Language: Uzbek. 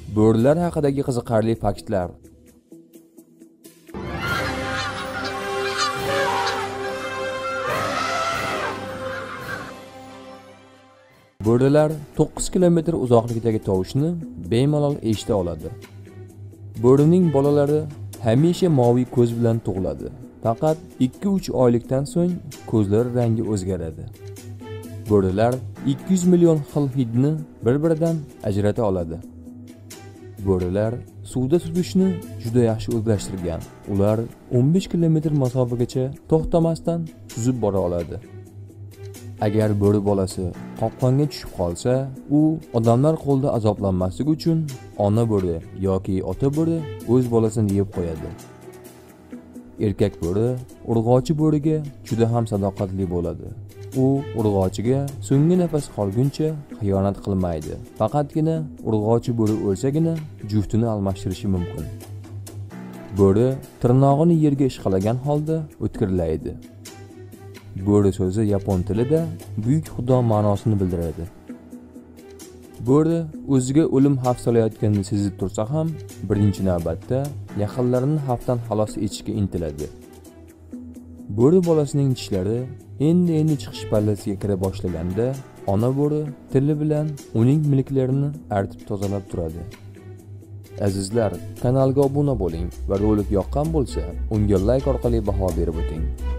Bo'rilar haqidagi qiziqarli faktlar. Bo'rilar 9 kilometr uzoqlikdagi tovushni bemalol eshita oladi. Bo'rining bolalari hamisha moviy ko'z bilan tug'iladi. Faqat 2-3 oylikdan so'ng ko'zlari rangi o'zgaradi. Bo'rilar 200 million xil hidni bir-biridan ajrata oladi. Bo'rilar suvda suzishni juda yaxshi o'zlashtirgan. Ular 15 kilometr masofagacha to'xtamasdan suzib bora oladi. Agar bo'ri bolasi qopqonga tushib qolsa, u odamlar qo'lida azoblanmasligi uchun ona bo'ri yoki ota bo'ri o'z bolasini yeb qo'yadi. Erkak bo'ri urg'ochi bo'riga juda ham sadoqatli bo'ladi. U urg'ochiga so'nggi nafas qolguncha xiyonat qilmaydi. Faqatgina urg'ochi bo'ri o'lsagina juftini almashtirishi mumkin. Bo'ri tirnog'ini yerga ishqalagan holda o'tkirlaydi. Bo'ri so'zi yapon tilida buyuk xudo ma'nosini bildiradi. Bo'ri o'ziga o'lim xavf solayotganini sezib tursa ham, birinchi navbatda yaqinlarini xavfdan xalos etishga intiladi. Bo'ri bolasining tishlari endi chiqish pallasiga kira boshlaganda, ona bo'ri tili bilan uning milklarini artib tozalab turadi. Azizlar, kanalga obuna bo'ling va rolik yoqqan bo'lsa, unga like orqali baho berib o'ting.